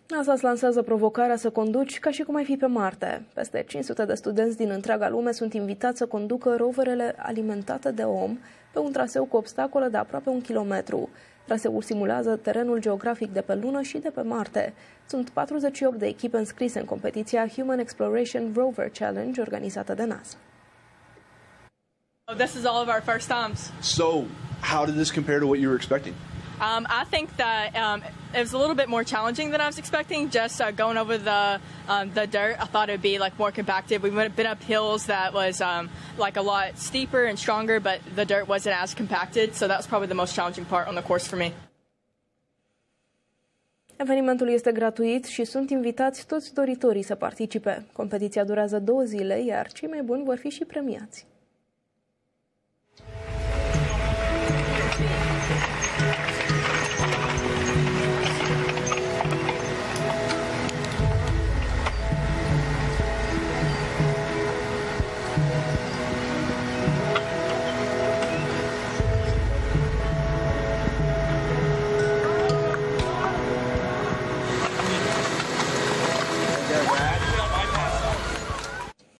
NASA îți lansează provocarea să conduci ca și cum ai fi pe Marte. Peste 500 de studenți din întreaga lume sunt invitați să conducă roverele alimentate de om pe un traseu cu obstacole de aproape 1 kilometru. Traseul simulează terenul geografic de pe Lună și de pe Marte. Sunt 48 de echipe înscrise în competiția Human Exploration Rover Challenge organizată de NASA. This is all of our first times. So, how did this compare to what you were expecting? I think that it was a little bit more challenging than I was expecting. Just going over the dirt, I thought it would be like more compacted. We would have been up hills that was like a lot steeper and stronger, but the dirt wasn't as compacted. So that was probably the most challenging part on the course for me. Evenimentul este gratuit și sunt invitați toți doritorii să participe. Competiția durează 2 zile, iar cei mai buni vor fi și premiați.